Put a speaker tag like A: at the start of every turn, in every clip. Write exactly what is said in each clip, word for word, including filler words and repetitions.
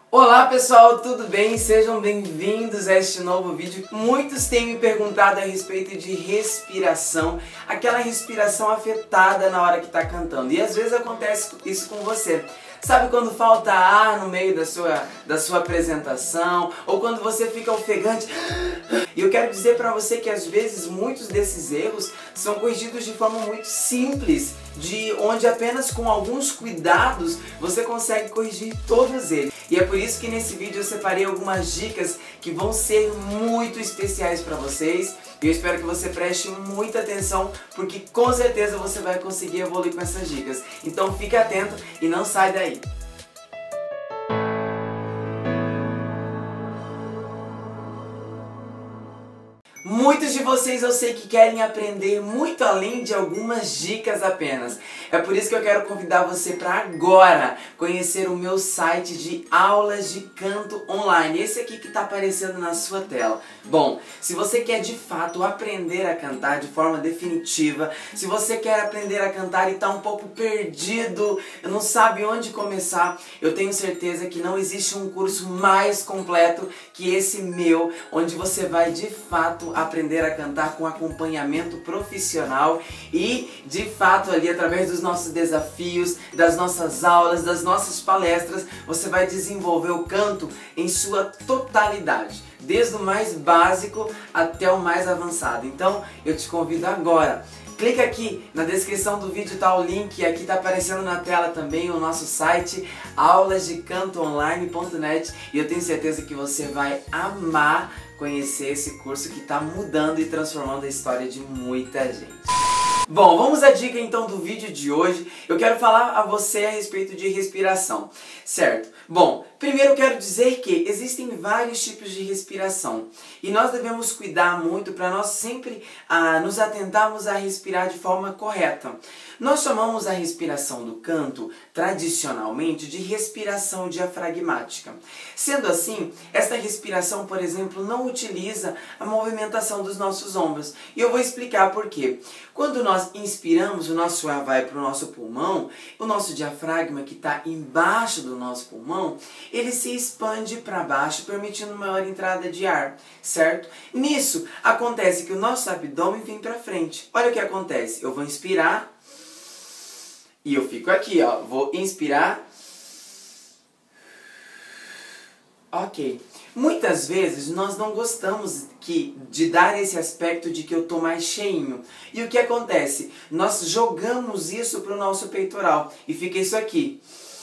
A: Olá pessoal, tudo bem? Sejam bem-vindos a este novo vídeo. Muitos têm me perguntado a respeito de respiração, aquela respiração afetada na hora que está cantando. E às vezes acontece isso com você. Sabe quando falta ar no meio da sua, da sua apresentação? Ou quando você fica ofegante? E eu quero dizer pra você que às vezes muitos desses erros são corrigidos de forma muito simples, de onde apenas com alguns cuidados você consegue corrigir todos eles. E é por isso que nesse vídeo eu separei algumas dicas que vão ser muito especiais pra vocês. E eu espero que você preste muita atenção, porque com certeza você vai conseguir evoluir com essas dicas. Então fique atento e não sai daí. Muitos de vocês eu sei que querem aprender muito além de algumas dicas apenas. É por isso que eu quero convidar você para agora conhecer o meu site de aulas de canto online. Esse aqui que está aparecendo na sua tela. Bom, se você quer de fato aprender a cantar de forma definitiva, se você quer aprender a cantar e está um pouco perdido, não sabe onde começar, eu tenho certeza que não existe um curso mais completo que esse meu, onde você vai de fato aprender a cantar com acompanhamento profissional e, de fato, ali através dos nossos desafios, das nossas aulas, das nossas palestras, você vai desenvolver o canto em sua totalidade, desde o mais básico até o mais avançado. Então, eu te convido agora. Clica aqui na descrição do vídeo, tá o link, aqui tá aparecendo na tela também o nosso site aulas de canto online ponto net e eu tenho certeza que você vai amar conhecer esse curso que está mudando e transformando a história de muita gente. Bom, vamos à dica então do vídeo de hoje. Eu quero falar a você a respeito de respiração, certo? Bom, primeiro eu quero dizer que existem vários tipos de respiração e nós devemos cuidar muito para nós sempre ah, nos atentarmos a respirar de forma correta. Nós chamamos a respiração do canto, tradicionalmente, de respiração diafragmática. Sendo assim, esta respiração, por exemplo, não utiliza a movimentação dos nossos ombros. E eu vou explicar por quê. Quando nós inspiramos, o nosso ar vai para o nosso pulmão, o nosso diafragma, que está embaixo do nosso pulmão, ele se expande para baixo, permitindo maior entrada de ar, certo? Nisso, acontece que o nosso abdômen vem para frente. Olha o que acontece. Eu vou inspirar e eu fico aqui, ó. Vou inspirar. Ok. Muitas vezes nós não gostamos que, de dar esse aspecto de que eu tô mais cheinho. E o que acontece? Nós jogamos isso pro nosso peitoral e fica isso aqui.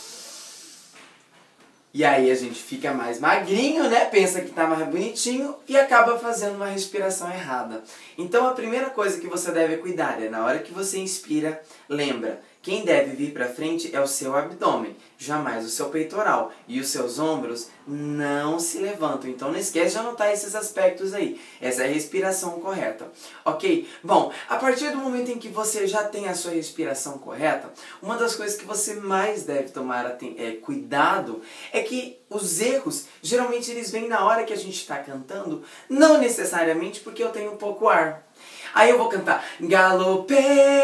A: E aí a gente fica mais magrinho, né? Pensa que tá mais bonitinho e acaba fazendo uma respiração errada. Então a primeira coisa que você deve cuidar é na hora que você inspira, lembra, quem deve vir para frente é o seu abdômen, jamais o seu peitoral. E os seus ombros não se levantam. Então não esquece de anotar esses aspectos aí. Essa é a respiração correta. Ok? Bom, a partir do momento em que você já tem a sua respiração correta, uma das coisas que você mais deve tomar é, cuidado é que os erros, geralmente eles vêm na hora que a gente está cantando, não necessariamente porque eu tenho pouco ar. Aí eu vou cantar galopê.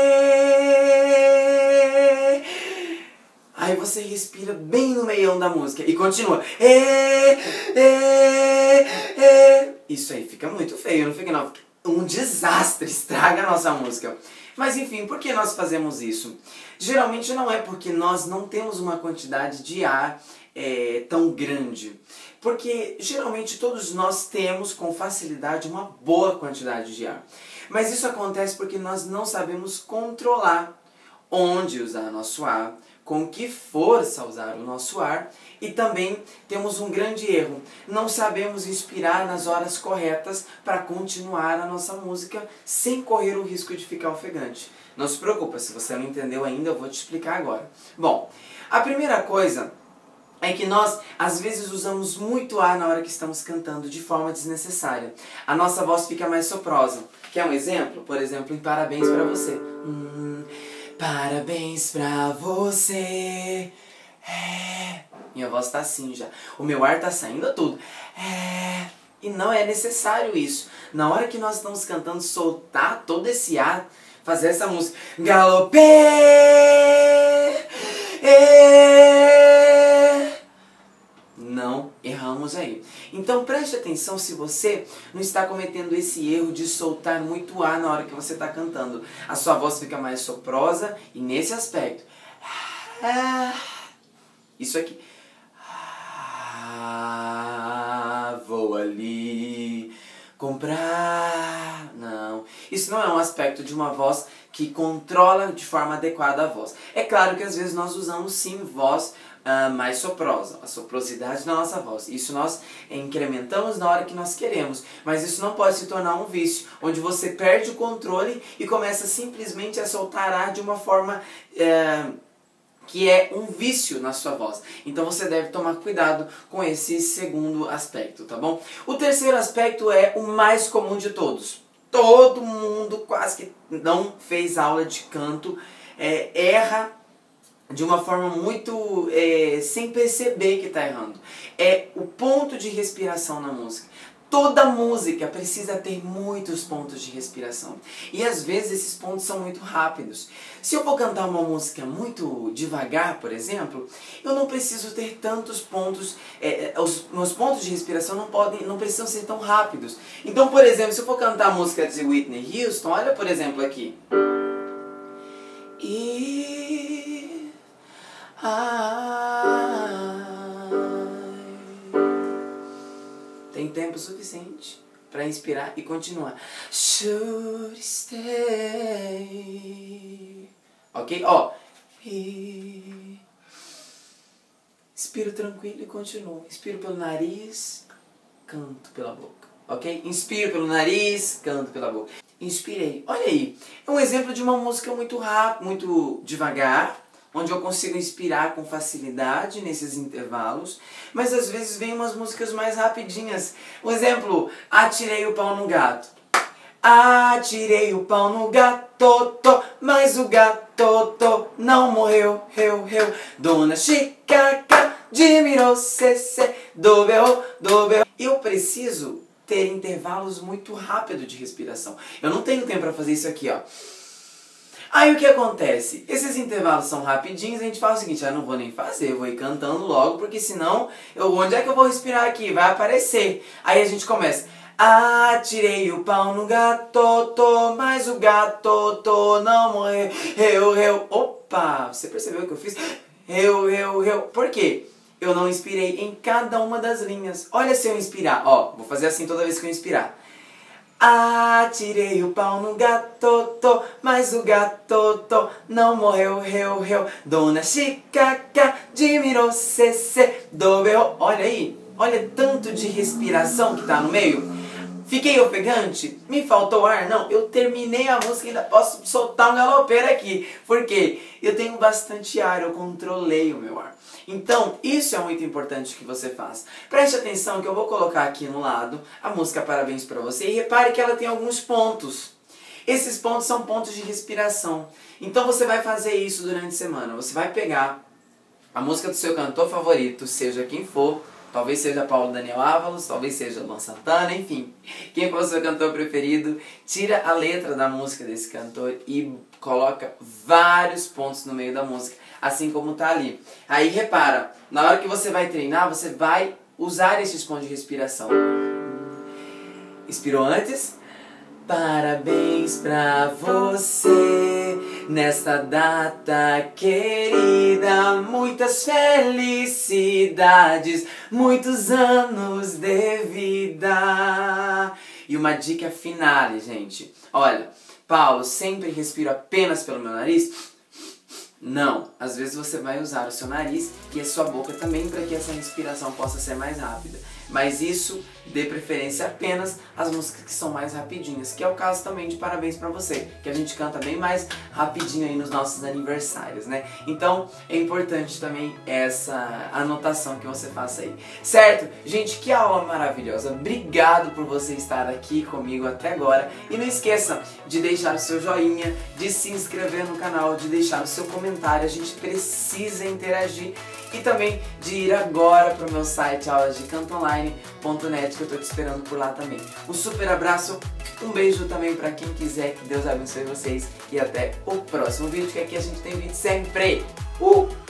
A: Aí você respira bem no meião da música e continua. E, e, e. Isso aí fica muito feio, não fica não? Fica um desastre, estraga a nossa música. Mas enfim, por que nós fazemos isso? Geralmente não é porque nós não temos uma quantidade de ar é, tão grande. Porque geralmente todos nós temos com facilidade uma boa quantidade de ar. Mas isso acontece porque nós não sabemos controlar onde usar nosso ar, com que força usar o nosso ar e também temos um grande erro. Não sabemos inspirar nas horas corretas para continuar a nossa música sem correr o risco de ficar ofegante. Não se preocupa, se você não entendeu ainda, eu vou te explicar agora. Bom, a primeira coisa é que nós, às vezes, usamos muito ar na hora que estamos cantando de forma desnecessária. A nossa voz fica mais soprosa. Quer um exemplo? Por exemplo, em Parabéns Pra Você. Hum, parabéns pra você. É. Minha voz tá assim já. O meu ar tá saindo tudo. É. E não é necessário isso. Na hora que nós estamos cantando, soltar todo esse ar, fazer essa música. Galopê. É. não erramos aí. Então preste atenção se você não está cometendo esse erro de soltar muito ar na hora que você está cantando. A sua voz fica mais soprosa e nesse aspecto. Isso aqui. Vou ali comprar. Não. Isso não é um aspecto de uma voz que controla de forma adequada a voz. É claro que às vezes nós usamos sim voz uh, mais soprosa, a soprosidade da nossa voz. Isso nós incrementamos na hora que nós queremos, mas isso não pode se tornar um vício, onde você perde o controle e começa simplesmente a soltar ar de uma forma uh, que é um vício na sua voz. Então você deve tomar cuidado com esse segundo aspecto, tá bom? O terceiro aspecto é o mais comum de todos. Todo mundo quase que não fez aula de canto, é, erra de uma forma muito é, sem perceber que está errando. É o ponto de respiração na música. Toda música precisa ter muitos pontos de respiração. E às vezes esses pontos são muito rápidos. Se eu vou cantar uma música muito devagar, por exemplo, eu não preciso ter tantos pontos, é, os meus pontos de respiração não, podem, não precisam ser tão rápidos. Então, por exemplo, se eu for cantar a música de Whitney Houston, olha por exemplo aqui. E... Ah... Tem tempo suficiente para inspirar e continuar. Should stay. Ok? Ó. E... Inspiro tranquilo e continuo. Inspiro pelo nariz, canto pela boca. Ok? Inspiro pelo nariz, canto pela boca. Inspirei. Olha aí. É um exemplo de uma música muito rápida, muito devagar, onde eu consigo inspirar com facilidade nesses intervalos, mas às vezes vem umas músicas mais rapidinhas. Um exemplo, atirei o pau no gato. Atirei o pau no gato, to, mas o gato to, não morreu, reu, reu. Dona Chica admirou, cê, cê, do, berro, do, berro. Eu preciso ter intervalos muito rápidos de respiração. Eu não tenho tempo para fazer isso aqui, ó. Aí o que acontece? Esses intervalos são rapidinhos, a gente fala o seguinte, ah, não vou nem fazer, eu vou ir cantando logo, porque senão, eu, onde é que eu vou respirar aqui? Vai aparecer. Aí a gente começa, atirei o pau no gato, to, mas o gato to, não morreu, eu, eu, opa, você percebeu o que eu fiz? Eu, eu, eu, por quê? Eu não inspirei em cada uma das linhas. Olha se eu inspirar, ó, vou fazer assim toda vez que eu inspirar. Atirei o pau no gato, to, mas o gato to, não morreu, reu, reu. Dona Chica admirou, cê, cê, do, berro. Olha aí, olha tanto de respiração que tá no meio. Fiquei ofegante? Me faltou ar? Não, eu terminei a música e ainda posso soltar um galopeiro aqui. Por quê? Eu tenho bastante ar, eu controlei o meu ar. Então, isso é muito importante que você faça. Preste atenção que eu vou colocar aqui no lado a música Parabéns Pra Você e repare que ela tem alguns pontos. Esses pontos são pontos de respiração. Então você vai fazer isso durante a semana. Você vai pegar a música do seu cantor favorito, seja quem for, talvez seja Paulo Daniel Ávalos, talvez seja Luan Santana, enfim. Quem for o seu cantor preferido, tira a letra da música desse cantor e coloca vários pontos no meio da música, assim como tá ali. Aí repara, na hora que você vai treinar, você vai usar esses pontos de respiração. Inspirou antes? Parabéns pra você nesta data querida, muitas felicidades, muitos anos de vida. E uma dica finale, gente. Olha, Paulo, sempre respiro apenas pelo meu nariz? Não, às vezes você vai usar o seu nariz e a sua boca também para que essa respiração possa ser mais rápida. Mas isso dê preferência apenas às músicas que são mais rapidinhas, que é o caso também de Parabéns Pra Você, que a gente canta bem mais rapidinho aí nos nossos aniversários, né? Então é importante também essa anotação que você faça aí. Certo? Gente, que aula maravilhosa! Obrigado por você estar aqui comigo até agora. E não esqueça de deixar o seu joinha, de se inscrever no canal, de deixar o seu comentário. A gente precisa interagir. E também de ir agora para o meu site aulas de canto online ponto net, que eu tô te esperando por lá também. Um super abraço, um beijo também para quem quiser, que Deus abençoe vocês e até o próximo vídeo, que aqui a gente tem vídeo sempre. Uh!